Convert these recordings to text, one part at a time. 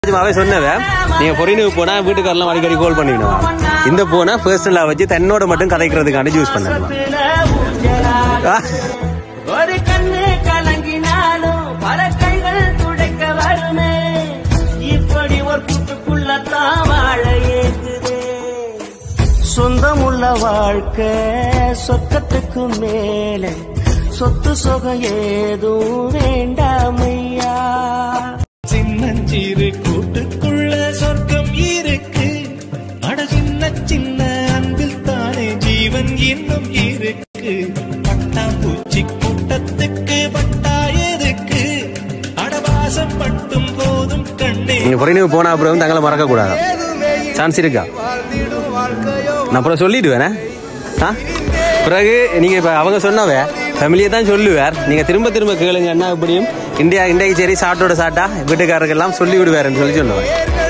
சொன்னவன் நீங்க பொறினுக்கு போனா வீட்டுக்காரெல்லாம் அடிக்கடி கால் பண்ணிடுவான். இந்த போனா பர்சனலா வச்சு தன்னோட மட்டும் கதைக்கிறதுக்காண்டி யூஸ் பண்ணுவான். ஒரு கண்ணு கலங்கினாலும் பல கைகள் துடைக்க வருமே. இப்படி ஒரு கூட்டுக்குள்ளத்தான் வாழ ஏங்குதே. சொந்தமுள்ள வாழ்க்கை சொர்க்கத்துக்கு மேல சொத்து சொகம் ஏதும் வேண்டாமையா. சின்னஞ்சிறு கூட்டுக்குள்ள சொர்க்கம் இருக்கு. அட சின்ன சின்ன அன்பில் தானே ஜீவன் இன்னும் இருக்கு. பட்டாம்பூச்சி கூட்டத்துக்கு பட்டாயதுக்கு அடவாசம் பட்டும் போதும் கண்ணே. நீங்க பொறினுக்கு போனா அப்புறம் தங்களை மறக்க கூடாது. சான்ஸ் இருக்கா? நான் அப்புறம் சொல்லிடுவேன். பிறகு நீங்க இப்ப அவங்க சொன்னவ ஃபேமிலியை தான் சொல்லுவார். நீங்க திரும்ப திரும்ப கேளுங்க. என்ன இப்படியும் இன்றைக்கு சரி சாட்டோட சாட்டா வீட்டுக்காரருக்கெல்லாம் சொல்லி விடுவாருன்னு சொல்லி சொல்லுவேன்.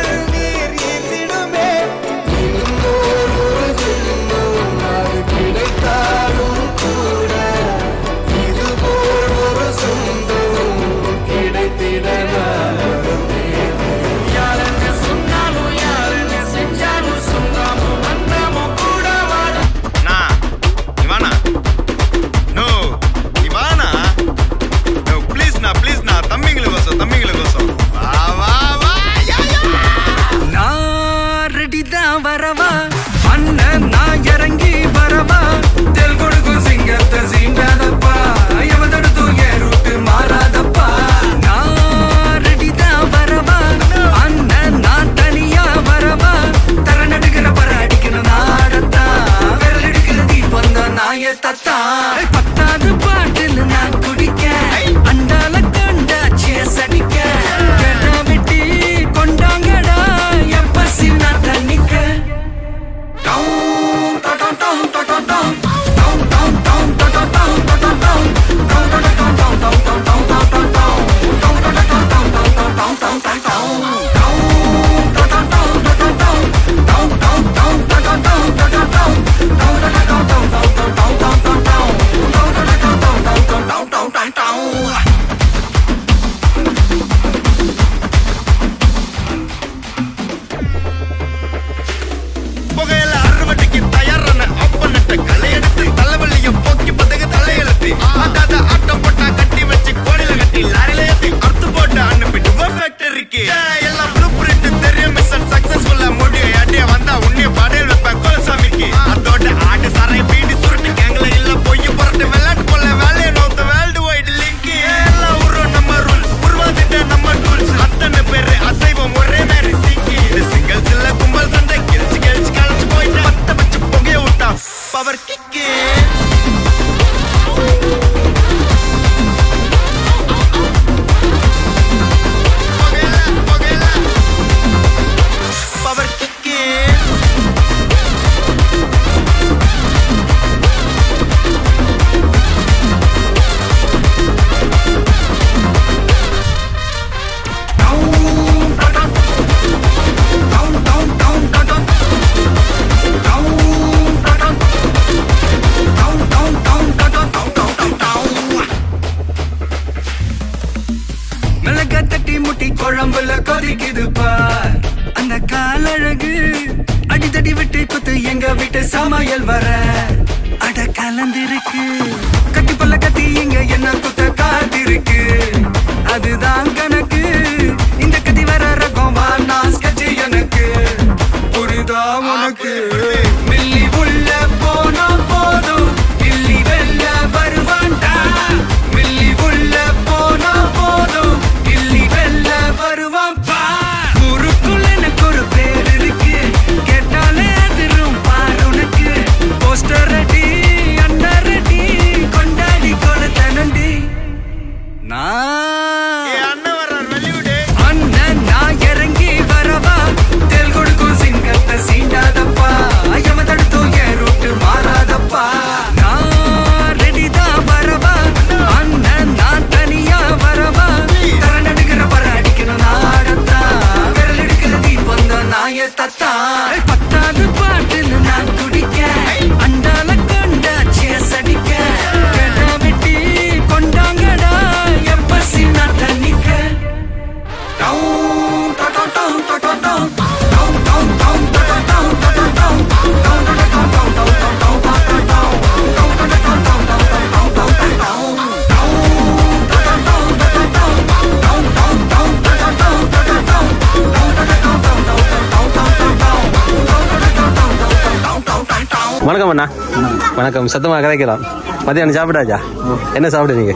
வரவா அண்ணன் நான் இறங்கி வரவா. தெல் கொடுக்கும் சிங்கத்தை சீண்டாதப்பா. எவதடுத்து என் ரூட்டு மாறாதப்பா. நான் ரெடிதான் வரவா அண்ணன் நான் தனியா வரவா. தர நடுக்கிற பர அடிக்கணும் நாடத்தா. விரல் எடுக்கிற தீபம் தான் நாய தத்தா. பத்தாவது பாட்டில் நான் குடிக்க அண்டால கண்டா சேஸ் அடிக்க. கேட்டா வெட்டி கொண்டாங்கடா என் பசி நான் தண்ணிக்க. தட்டி முட்டி குழம்புல கொதிக்குது பார் அந்த காலழகு. அடித்தடி விட்டு குத்து எங்க வீட்டு சமையல் வர அட கலந்திருக்கு. கட்டி பல்ல கத்தி இங்க என்ன குத்த காத்திருக்கு. அதுதான் கணக்கு. இந்த கத்தி வர ரகம் வா நான் ஸ்கெட்ச் எனக்கு புரிதா உனக்கு. மில்லி உள்ள போனா போதும் மில்லி வெல்ல வருவான்டா. மில்லி உள்ள போனா போதும் மில்லி வெல்ல வருவான் பா. ஊருக்குள்ள எனக்கு ஒரு பேர் இருக்கு. கேட்டாலே அதிரும் பாரு உனக்கு. போஸ்டர் ரெடி அண்ணன் ரெடி கொண்டாடி கொளுத்த நண்டி. அண்ணன் நான் இறங்கி வரவா. தெல் கொடுக்கும் சிங்கத்தை சீண்டாதப்பா. எவன் தடுத்தும் என் ரூட்டு மாறாதப்பா. நான் ரெடிதான் வரவா அண்ணன் நான் தனியா வரவா. தர நடுக்கிற பர அடிக்கணும் நாடத்தா. விரல் எடுக்கிற தீபம் தான் நாய தத்தா. பத்தாவது பாட்டில் நான் குடிக்க அண்டால கொண்டா சேஸ் அடிக்க. கேட்டா வெட்டி கொண்டாங்கடா என் பசி நான் தண்ணிக்க. வணக்கம் அண்ணா. வணக்கம். சத்தமாக கதைக்கலாம். மத்தியானம் சாப்பிட்டாச்சா? என்ன சாப்பிடுறீங்க?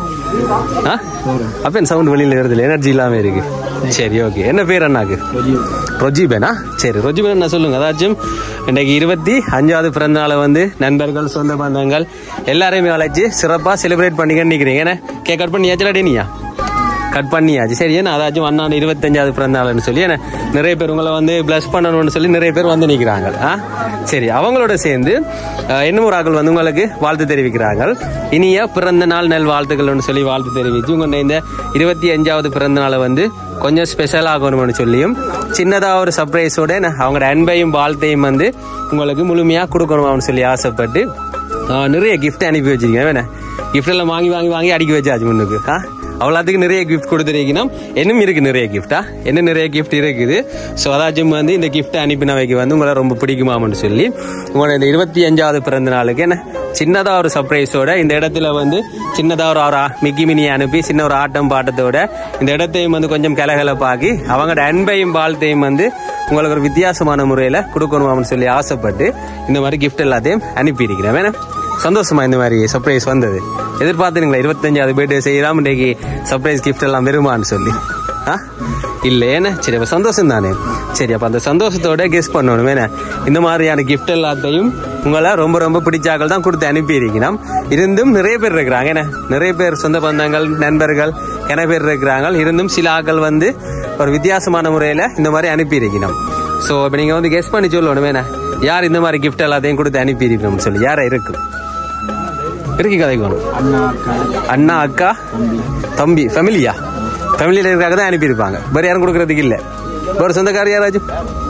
அப்ப என் சவுண்ட் வெளியில் வருது, எனர்ஜி இல்லாமல் இருக்கு. சரி, ஓகே. என்ன பேர் அண்ணாக்கு? ரொஜிபேனா? சரி, ரொஜிபேன் என்ன சொல்லுங்க. அதாச்சும் இன்றைக்கு 25வது பிறந்த நாளை வந்து நண்பர்கள், சொந்த பந்தங்கள் எல்லாரையுமே அழைச்சி சிறப்பாக செலிப்ரேட் பண்ணிக்கன்னு நிற்கிறீங்க. ஏன்னா கேக் கட் பண்ணியாச்சுல? டேனியா கட் பண்ணியாச்சு. சரி, ஏன்னா அதாச்சும் அண்ணாண்டு 25வது பிறந்த நாள்னு சொல்லி ஏன்னா நிறைய பேர் உங்களை வந்து பிளஸ் பண்ணணும்னு சொல்லி நிறைய பேர் வந்து நிற்கிறாங்க. சரி, அவங்களோட சேர்ந்து இன்னும் ஒரு ஆக்கள் வந்து உங்களுக்கு வாழ்த்து தெரிவிக்கிறாங்க. இனிய பிறந்த நாள் நல் வாழ்த்துக்கள்னு சொல்லி வாழ்த்து தெரிவித்து உங்க இந்த 25வது பிறந்த நாளை வந்து கொஞ்சம் ஸ்பெஷல் ஆகணும்னு சொல்லியும் சின்னதாக ஒரு சர்ப்ரைஸோட அவங்களோட அன்பையும் வாழ்த்தையும் வந்து உங்களுக்கு முழுமையாக கொடுக்கணும்னு சொல்லி ஆசைப்பட்டு நிறைய கிஃப்ட் அனுப்பி வச்சிருக்கேன். வேணா கிஃப்ட் எல்லாம் வாங்கி வாங்கி வாங்கி அடிக்க வச்சாச்சு முன்னுக்கு. அவ்வளோத்துக்கு நிறைய கிஃப்ட் கொடுத்துருக்கீங்கன்னா இன்னும் இருக்குது நிறைய கிஃப்டா, என்ன நிறைய கிஃப்ட் இருக்குது. ஸோ அதாச்சும் வந்து இந்த கிஃப்ட் அனுப்பினவைக்கு வந்து உங்களை ரொம்ப பிடிக்குமான்னு சொல்லி உங்களோட இந்த 25வது பிறந்த நாளுக்கு என்ன சின்னதாக ஒரு சர்ப்ரைஸோட இந்த இடத்துல வந்து சின்னதாக ஒரு மிக்கி மினியை அனுப்பி சின்ன ஒரு ஆட்டம் பாட்டத்தோட இந்த இடத்தையும் வந்து கொஞ்சம் கலகலப்பாக்கி அவங்களோட அன்பையும் வாழ்த்தையும் வந்து உங்களுக்கு ஒரு வித்தியாசமான முறையில் கொடுக்கணுமான்னு சொல்லி ஆசைப்பட்டு இந்த மாதிரி கிஃப்ட் எல்லாத்தையும் அனுப்பியிருக்கிறேன். வேணா சந்தோஷமா இந்த மாதிரி சர்ப்ரைஸ் வந்தது? எதிர்பார்த்துங்களா 25வது பர்த்டே செய்யலாம் இன்றைக்கு சர்ப்ரைஸ் கிஃப்ட் எல்லாம் வருமானு சொல்லி? இல்லை ஏன்னா சரி, அப்போ சந்தோஷம் தானே. சரி, அப்போ அந்த சந்தோஷத்தோட கெஸ் பண்ணணும். வேணா இந்த மாதிரியான கிஃப்ட் எல்லாத்தையும் உங்களை ரொம்ப ரொம்ப பிடிச்சாக்கள் தான் கொடுத்து அனுப்பியிருக்கணும். இருந்தும் நிறைய பேர் இருக்கிறாங்க. ஏன்னா நிறைய பேர் சொந்த பந்தங்கள், நண்பர்கள் நிறைய பேர் இருக்கிறாங்க. இருந்தும் சில ஆக்கள் வந்து ஒரு வித்தியாசமான முறையில் இந்த மாதிரி அனுப்பியிருக்கணும். ஸோ இப்போ நீங்கள் வந்து கெஸ் பண்ணி சொல்லணும். வேணா யார் இந்த மாதிரி கிஃப்ட் எல்லாத்தையும் கொடுத்து அனுப்பியிருக்கணும்னு சொல்லி யாரை இருக்கு இருக்கு கதைக்கு வேணும்? அண்ணா, அக்கா, தம்பி, ஃபேமிலியா? ஃபேமிலியில் இருக்கிறாங்க தான் அனுப்பியிருப்பாங்க. வேறு யாரும் கொடுக்கறதுக்கு இல்லை. வேறு சொந்தக்காரர் யாராச்சும்?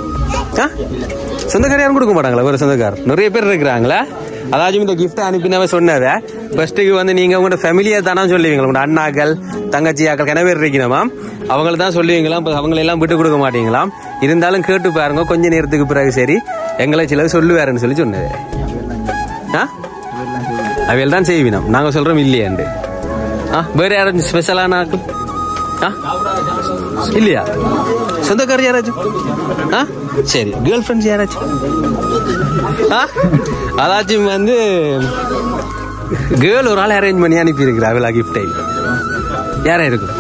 சொந்தக்காரர் யாரும் கொடுக்க மாட்டாங்களா? வேறு சொந்தக்காரர் நிறைய பேர் இருக்கிறாங்களா? அதாச்சும் இந்த கிஃப்ட் அனுப்பினவ சொன்னத ஃபர்ஸ்ட்டுக்கு வந்து நீங்கள் உங்களோட ஃபேமிலியை தானே சொல்லுவீங்களா? உங்களோட அண்ணாக்கள், தங்கச்சியாக்கள் கிண பேர் இருக்கணுமாம், அவங்கள தான் சொல்லுவீங்களாம். இப்போ அவங்களெல்லாம் விட்டு கொடுக்க மாட்டீங்களாம். இருந்தாலும் கேட்டு பாருங்க, கொஞ்ச நேரத்துக்கு பிறகு சரி எங்களை சிலர் சொல்லுவாருன்னு சொல்லி சொன்னது. அவையில் தான் செய்வினோம், நாங்கள் சொல்கிறோம் இல்லையாண்டு. வேறு யாராச்சும் ஸ்பெஷலான ஆக்கள் இல்லையா? சொந்தக்காரர் யாராச்சும்? சரி, கேர்ள் ஃப்ரெண்ட்ஸ் யாராச்சும்? அதாச்சும் வந்து கேர்ள் ஒரு ஆள் அரேஞ்ச் பண்ணி அனுப்பி இருக்கிறா அவளா கிஃப்டை. யாரா இருக்கும்?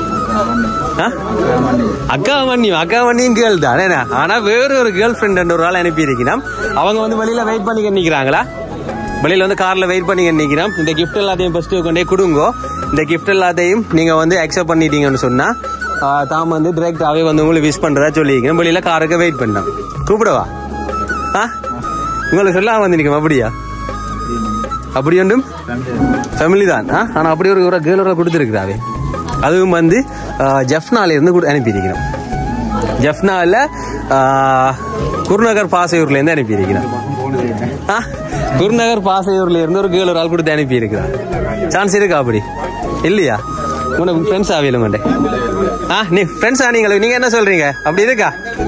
அக்கா மண்ணியும் கேர்ள் தான். ஆனா வேறு ஒரு கேர்ள் ஃப்ரெண்ட் ஒரு ஆள் அனுப்பி இருக்கணும். அவங்க வந்து வெளியில வெயிட் பண்ணி நிக்கிறாங்களா? வெளியில வந்து கார்ல வெயிட் பண்ணி நிக்கிறோம். இந்த கிஃப்ட் எல்லாத்தையும் ஃபர்ஸ்ட் கொண்டே கொடுங்கோ. இந்த கிஃப்ட் எல்லாத்தையும் நீங்க வந்து அக்செப்ட் பண்ணிட்டீங்கன்னு சொன்னா தாம் வந்து டிரெக்டாவே வந்து உங்களுக்கு விஷ் பண்றதா சொல்லிக்கிறேன். வெளியில காருக்கு வெயிட் பண்ணோம். கூப்பிடவா? உங்களுக்கு சொல்லாம வந்து நிற்கும். அப்படியா? அப்படி ஒன்றும் ஃபேமிலி தான். ஆனா அப்படி ஒரு கேர்ள் கொடுத்துருக்குறாவே. அதுவும் வந்து ஜெஃப்னால இருந்து அனுப்பியிருக்கிறோம். ஜெஃப்னால குருநகர் பாசையூர்ல இருந்து அனுப்பியிருக்கிறோம். குருநகர் பாசையூர்ல இருந்து ஒரு கேர்ள் ஒரு ஆள் கொடுத்து அனுப்பி இருக்கிறார். சான்ஸ் இருக்கா? அப்படி இல்லையா? உனக்கு ஃப்ரெண்ட்ஸ் ஆவியலும் கொண்டே நீ ஃப்ரெண்ட்ஸ் ஆனீங்களா? நீங்க என்ன சொல்றீங்க? அப்படி இருக்கா?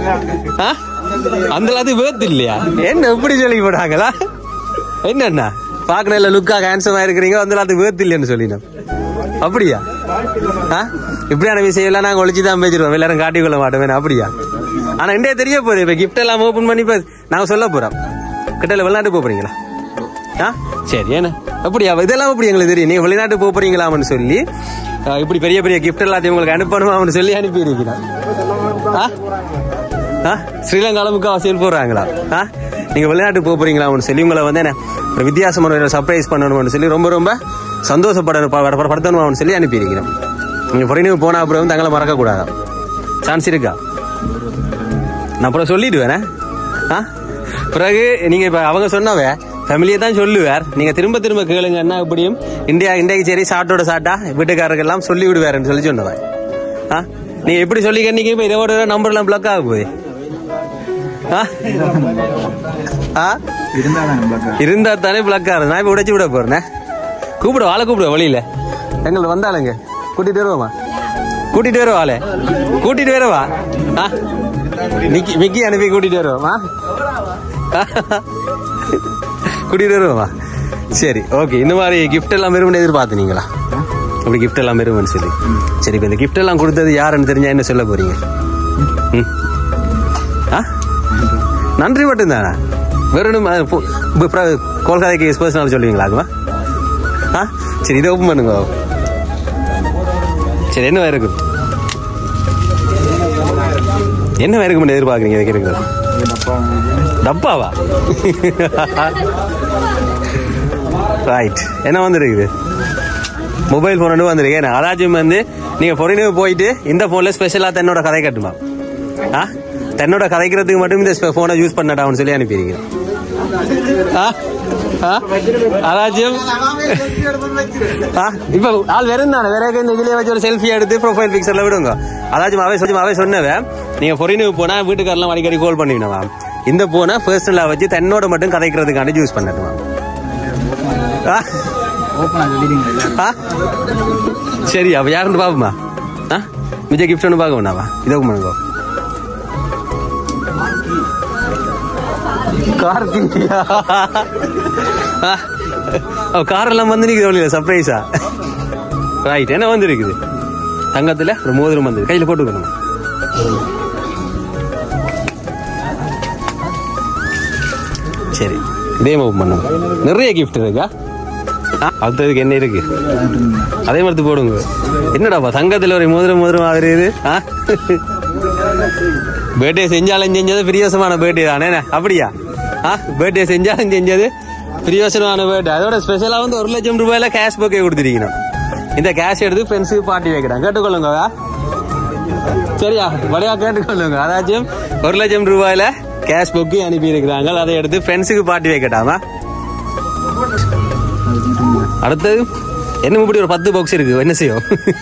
அந்த எல்லாத்தையும் வேர்த்து இல்லையா? என்ன எப்படி சொல்லி போட்டாங்களா? என்னண்ணா பாக்குற லுக்காக ஹேண்ட்ஸமா இருக்கிறீங்க, அந்த எல்லாத்துக்கு வேர்த்து இல்லைன்னு சொல்லினோம். அப்படியா? இப்படியான விஷயம் எல்லாம் நாங்க ஒழிச்சுதான் பேசிடுவோம், எல்லாரும் காட்டிக்கொள்ள மாட்டோம். அப்படியா? ஆனா என்ன தெரிய போகுது, இப்ப கிஃப்ட் எல்லாம் ஓபன் பண்ணி நாங்க சொல்ல போறோம். கிட்ட வெளிநாட்டு போறீங்களா? சரி, ஏன்னா அப்படியா? இதெல்லாம் எப்படி எங்களுக்கு தெரியும் நீங்க வெளிநாட்டு போறீங்களாம்னு சொல்லி இப்படி பெரிய பெரிய கிஃப்ட் எல்லாத்தையும் உங்களுக்கு அனுப்பணுமான்னு சொல்லி அனுப்பி இருக்கிறோம். ஸ்ரீலங்கால முக்காவாசியில் போறாங்களா? நீங்க வெளிநாட்டு போறீங்களாம்னு சொல்லி உங்களை வந்து என்ன ஒரு வித்தியாசமான சர்ப்ரைஸ் பண்ணணும்னு சொல்லி ரொம்ப ரொம்ப சந்தோஷப்படுத்தணும்னு சொல்லி அனுப்பி இருக்கிறோம். நீங்க பொறினு போனா அப்புறம் தங்களை மறக்க கூடாது. சான்ஸ் இருக்கா? நான் அப்புறம் சொல்லிடுவேன். பிறகு நீங்க இப்ப அவங்க சொன்னவே ஃபேமிலியை தான் சொல்லுவார். நீங்க திரும்ப திரும்ப கேளுங்கன்னா எப்படியும் இன்றைக்கு சரி சாட்டோட சாட்டா வீட்டுக்காரருக்கு எல்லாம் சொல்லி விடுவாருன்னு சொல்லி சொன்னவன். நீங்க எப்படி சொல்லி கண்டிக்க இப்ப இதோட நம்பர் எல்லாம் பிளாக் ஆக போகுது. இருந்தா தானே பிளாக் ஆகுது. நான் இப்ப உடைச்சு விட போறேன். கூப்பிட ஆளை கூப்பிட வழியில எங்களை வந்தாளுங்க கூட்டிட்டு வருவோமா? கூட்டிட்டு வருவா ஆளை கூட்டிட்டு வருவா. மிக்கி அனுப்பி கூட்டிட்டு வருவோமா? கூட்டிட்டு வருவோமா? சரி, ஓகே. இந்த மாதிரி கிஃப்ட் எல்லாம் வெறும் எதிர்பார்த்தீங்களா? அப்படி கிஃப்ட் எல்லாம் வெறும் சொல்லி சரி, இப்ப இந்த கிஃப்ட் எல்லாம் கொடுத்தது யாருன்னு தெரிஞ்சா என்ன சொல்ல போறீங்க? நன்றி மட்டும்தானா? வெறும் கோல்காதைக்கு பர்சனல் சொல்லுவீங்களா? சரி இதை ஓப்பன் பண்ணுங்க. சரி என்ன இருக்கு, என்ன இருக்கு மட்டும் எதிர்பார்க்குறீங்க? இதுக்கு இருக்கு டப்பாவா? ரைட். என்ன வந்துருக்குது? மொபைல் போன் ஒன்று வந்துருக்கு. அதாச்சும் வந்து நீங்க பொறினு போயிட்டு இந்த போன்ல ஸ்பெஷலா தன்னோட கதை கட்டுமா? தன்னோட கதைக்கிறதுக்கு மட்டும் இந்த போனை யூஸ் பண்ணட்டான்னு சொல்லி அனுப்பிடுங்க. அதாச்சும் இப்ப ஆள் வெறும் தானே, வேற இந்த இதுலயே வச்சு ஒரு செல்ஃபி எடுத்து ப்ரொஃபைல் பிக்சர்ல விடுங்க. அதாச்சும் அவை சொன்னவன் நீங்க பொறினு போனா வீட்டுக்காரெல்லாம் அடிக்கடி கால் பண்ணிவிடுவா. இந்த போனை பர்சனலா வச்சு தன்னோட மட்டும் கதைக்கிறதுக்காண்டி யூஸ் பண்ணட்டுமா? சரி அப்ப யாருன்னு பாப்போமா? விஜய் கிஃப்ட் ஒன்று பார்க்க வேணாவா? இதை பண்ணுங்க. கார் எல்லாம் வந்து நிக்குது சர்ப்ரைஸா. ரைட். என்ன வந்து இருக்குது? தங்கத்துல ஒரு மோதிரம் வந்து கையில போட்டுக்கணும். சரி இதே மூவ் பண்ணுங்க. நிறைய கிஃப்ட் இருக்கா? அடுத்ததுக்கு என்ன இருக்கு? அதே மாதிரி போடுங்க. என்னடாப்பா தங்கத்துல ஒரு மோதிரம் ஆகுறது? பர்த்டே செஞ்சாலும் செஞ்சது பிரியோசமான பர்த்டே தானே? அப்படியா? பர்த்டே செஞ்சாலும் செஞ்சது பிரியோசனமான பர்த்டே. அதோட ஸ்பெஷலா வந்து 1 லட்சம் ரூபாயில கேஷ் புக்கே கொடுத்துருக்கீங்க. இந்த கேஷ் எடுத்து ஃப்ரெண்ட்ஸுக்கு பார்ட்டி வைக்கிறேன். கேட்டுக்கொள்ளுங்க. சரியா? வழியா கேட்டுக்கொள்ளுங்க. அதாச்சும் 1 லட்சம் ரூபாயில கேஷ் புக்கு அனுப்பி இருக்கிறாங்க. அதை எடுத்து ஃப்ரெண்ட்ஸுக்கு பார்ட்டி வைக்கட்டாமா? அடுத்தது என்ன இப்படி ஒரு 10 பாக்ஸ் இருக்கு. என்ன செய்யும்?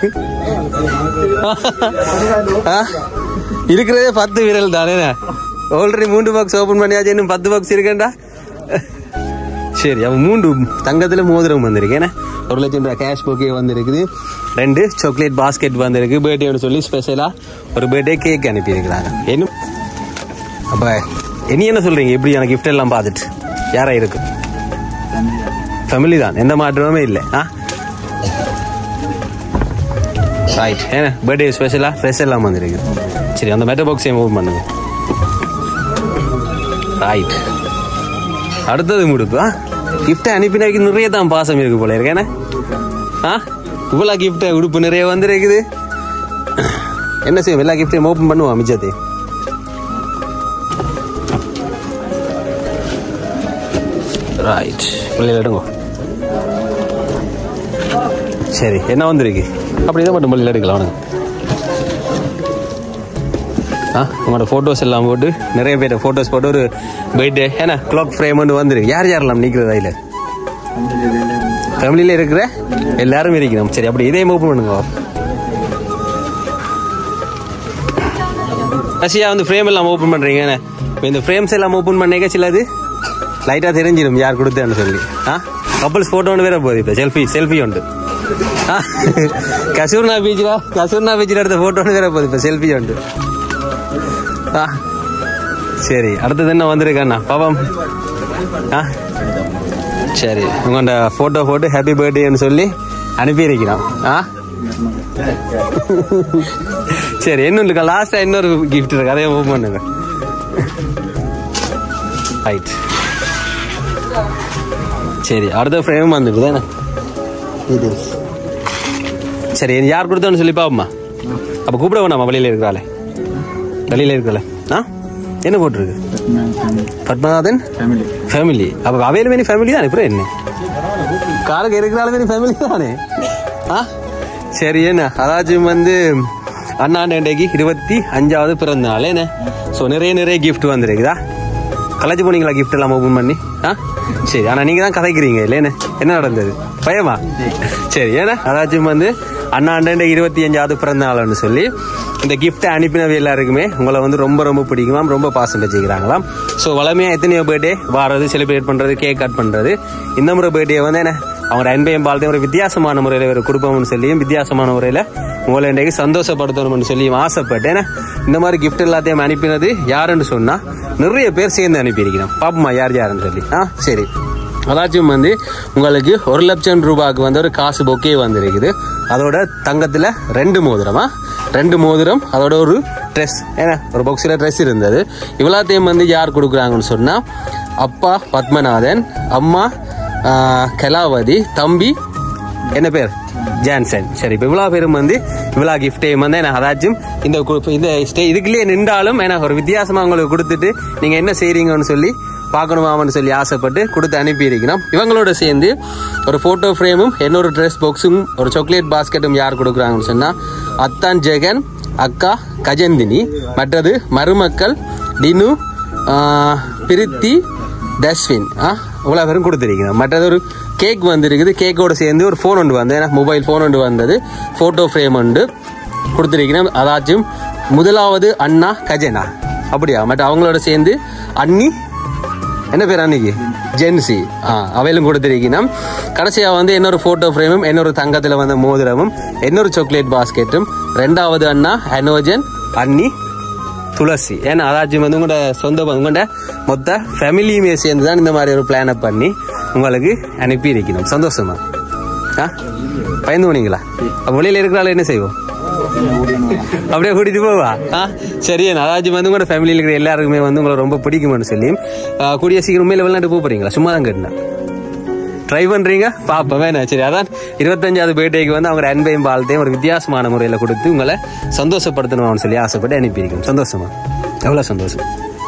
இருக்கிறதே 10 விரல் தானே. ஆல்ரெடி 3 பாக்ஸ் ஓபன் பண்ணியாச்சு, இன்னும் 10 பாக்ஸ் இருக்கேன்டா. சரி அவன் 3 தங்கத்துல மோதிரம் வந்திருக்கு. 1 லட்சம் ரூபாய் கேஷ் புக்கே வந்திருக்குது. 2 சாக்லேட் பாஸ்கெட் வந்திருக்கு. பர்த்டேன்னு சொல்லி ஸ்பெஷலா ஒரு பர்த்டே கேக் அனுப்பி இருக்கிறாங்க. இன்னும் அப்ப இனி என்ன சொல்றீங்க? இப்படி எனக்கு கிஃப்ட் எல்லாம் பார்த்துட்டு யாரா இருக்கு? ஃபேமிலி தான், எந்த மாற்றமே இல்லை. ரைட். பர்த்டே ஸ்பெஷலா ஃப்ரெஷ் எல்லாம் வந்துருக்கு. சரி அந்த மெட்டர் பாக்ஸையும் மூவ் பண்ணுங்க. ரைட். அடுத்தது முடுப்பு. கிஃப்டை அனுப்பினாக்கு நிறைய தான் பாசம் இருக்கு போல இருக்கேன். இவ்வளோ கிஃப்ட் உடுப்பு நிறைய வந்துருக்குது. என்ன செய்யும்? எல்லா கிஃப்டையும் ஓப்பன் பண்ணுவோம் மிச்சத்தை. ரைட். எடுங்க. சரி என்ன வந்திருக்கு? அப்படிதான் மட்டும் பள்ளியில் எடுக்கலாம். அவனுங்க உங்களோட ஃபோட்டோஸ் எல்லாம் போட்டு நிறைய பேர் ஃபோட்டோஸ் போட்டு ஒரு பர்த்டே கிளாக் ஃப்ரேம் ஒன்று வந்துருக்கு. யாரெல்லாம் நிற்கிறது அதில்? ஃபேமிலியில் இருக்கிற எல்லாரும் இருக்கணும். சரி அப்படி இதையும் ஓப்பன் பண்ணுங்க. கசியா வந்து ஃப்ரேம் எல்லாம் ஓப்பன் பண்ணுறீங்க. இந்த ஃப்ரேம்ஸ் எல்லாம் ஓப்பன் பண்ணிக்க சிலது லைட்டாக தெரிஞ்சிடும் யார் கொடுத்தேன்னு சொல்லி. கப்பல்ஸ் ஃபோட்டோ ஒன்று வேற போகுது. இப்போ செல்ஃபி உண்டு. கசூர்னா பீச்சில் எடுத்த ஃபோட்டோ ஒன்று வேற போகுது. இப்போ செல்ஃபி உண்டு. சரி அடுத்தது என்ன வந்திருக்கண்ணா பாவம்? சரி உங்கள்ட ஃபோட்டோ போட்டு ஹாப்பி பர்த்டேன்னு சொல்லி அனுப்பியிருக்கிறோம். சரி இன்னும் இருக்கா? லாஸ்ட்டாக இன்னொரு கிஃப்ட் இருக்கு, அதையும் ஓப்பன் பண்ணுங்க. ரைட். சரி அடுத்த ஃப்ரேம் வந்துடுது. இது சரி யார் கொடுத்தோன்னு சொல்லி பாப்போமா? அப்போ கூப்பிட வேணாமா? வெளியில் இருக்கிறாளே என்ன போட்டிருக்கு? பத்மநாதன் ஃபேமிலி. அப்போ அவையிலுமே ஃபேமிலி தானே. இப்போ என்ன காருக்கு இருக்கிறாலுமே ஃபேமிலி தானே. சரி என்ன அதாச்சும் வந்து அண்ணாண்டைக்கு 25வது பிறந்த நாள். ஸோ நிறைய கிஃப்ட் வந்துருக்குதா? கலைச்சு போனீங்களா கிஃப்ட் எல்லாம் ஓப்பன் பண்ணி? சரி ஆனா நீங்க தான் கதைக்கிறீங்க இல்லைன்னு. என்ன நடந்தது? பயமா? சரி அதாச்சும் வந்து அண்ணாண்ட 25வது பிறந்த நாள்னு சொல்லி இந்த கிஃப்டை அனுப்பினவை எல்லாருக்குமே உங்களை வந்து ரொம்ப பிடிக்குமாம், ரொம்ப பாசம் வச்சுக்கிறாங்களாம். ஸோ வளமையா எத்தனையோ பர்த்டே வாரது, செலிப்ரேட் பண்றது, கேக் கட் பண்றது. இந்த முறை பர்த்டே வந்து அவங்க அன்பையும் பாலத்தையும் ஒரு வித்தியாசமான முறையில் ஒரு குடும்பம்னு சொல்லியும் வித்தியாசமான முறையில் உங்களை இன்றைக்கு சந்தோஷப்படுத்தணும்னு சொல்லியும் ஆசைப்பட்டேன். இந்த மாதிரி கிஃப்ட் எல்லாத்தையும் அனுப்பினது யாருன்னு சொன்னா நிறைய பேர் சேர்ந்து அனுப்பியிருக்கிறோம். பாப்போமா யாருன்னு சொல்லி. சரி அதாச்சும் வந்து உங்களுக்கு 1 லட்சம் ரூபாய்க்கு வந்து ஒரு காசு பொக்கே வந்திருக்குது. அதோட தங்கத்துல 2 மோதிரமா, 2 மோதிரம், அதோட ஒரு ட்ரெஸ். ஒரு பாக்ஸில் ட்ரெஸ் இருந்தது. இவ்வளோத்தையும் வந்து யார் கொடுக்குறாங்கன்னு சொன்னா அப்பா பத்மநாதன், அம்மா கலாவதி, தம்பி என்ன பேர் ஜான்சன். சரி, இப்போ இவ்வளோ பேரும் வந்து இவ்வளோ கிஃப்டையும் வந்து எனக்கு அதாச்சும் இந்த இதுக்குள்ளேயே நின்றாலும் எனக்கு ஒரு வித்தியாசமாக உங்களுக்கு கொடுத்துட்டு நீங்கள் என்ன செய்கிறீங்கன்னு சொல்லி பார்க்கணுமான்னு சொல்லி ஆசைப்பட்டு கொடுத்து அனுப்பியிருக்கணும். இவங்களோட சேர்ந்து ஒரு ஃபோட்டோ ஃப்ரேமும் இன்னொரு ட்ரெஸ் பாக்ஸும் ஒரு சாக்லேட் பாஸ்கெட்டும் யார் கொடுக்குறாங்கன்னு சொன்னால் அத்தான் ஜெகன், அக்கா கஜந்தினி, மற்றது மருமக்கள் டினு, பிரித்தி, தஸ்வின் இவ்வளோ பேரும் கொடுத்துருக்கணும். மற்றது ஒரு கேக் வந்துருக்குது. கேக்கோடு சேர்ந்து ஒரு ஃபோன் ஒன்று வந்து மொபைல் ஃபோன் ஒன்று வந்தது, ஃபோட்டோ ஃப்ரேம் ஒன்று கொடுத்துருக்கணும். அதாச்சும் முதலாவது அண்ணா கஜனா அப்படியா, மற்ற அவங்களோட சேர்ந்து அண்ணி என்ன பேர் அன்னைக்கு ஜென்சி அவையிலும் கொடுத்துருக்கணும். கடைசியாக வந்து இன்னொரு ஃபோட்டோ ஃப்ரேமும் இன்னொரு தங்கத்தில் வந்த மோதிரமும் இன்னொரு சாக்லேட் பாஸ்கெட்டும், ரெண்டாவது அண்ணா அனோஜன், அண்ணி துளசி. ஏன்னா அதாச்சும் வந்து உங்களோட சொந்த உங்களோட மொத்த ஃபேமிலியுமே சேர்ந்து தான் இந்த மாதிரி ஒரு பிளானை பண்ணி உங்களுக்கு அனுப்பி இருக்கணும். சந்தோஷமா பயந்து போனீங்களா? வெளியில் இருக்கிறால என்ன செய்வோம்? அப்படியே கூட்டிட்டு போவா? சரி, அதாச்சும் வந்து உங்களோட ஃபேமிலியில் இருக்கிற எல்லாருக்குமே வந்து உங்களை ரொம்ப பிடிக்கும்னு சொல்லி கூடிய சீக்கிரம் உண்மையில வெளிநாட்டு போறீங்களா? சும்மா தான் கேட்டேன். ட்ரை பண்றீங்க பாப்பா வேணா. சரி, அதான் 25வது பர்த்டேக்கு வந்து அவங்க அன்பையும் வாழ்த்தையும் ஒரு வித்தியாசமான முறையில் கொடுத்து உங்களை சந்தோஷப்படுத்தணும்னு சொல்லி ஆசைப்பட்டு அனுப்பியிருக்கோம். சந்தோஷமா? எவ்வளோ சந்தோஷம்.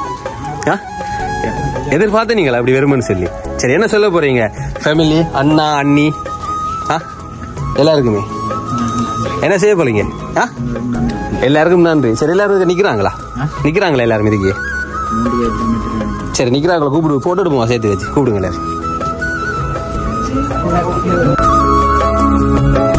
எதிர்பார்த்தீங்களா அப்படி வருமானு சொல்லி? சரி, என்ன சொல்ல போறீங்க ஃபேமிலி, அண்ணா அண்ணி எல்லாருக்குமே என்ன செய்ய போறீங்க? எல்லாருக்கும் நன்றி. சரி, எல்லாரும் நிக்கிறாங்களா எல்லாரும் இதுக்கு? சரி, நிக்கிறாங்களா? கூப்பிடு, போட்டோ எடுப்போம், சேர்த்து வச்சு கூப்பிடுங்க எல்லாரும்.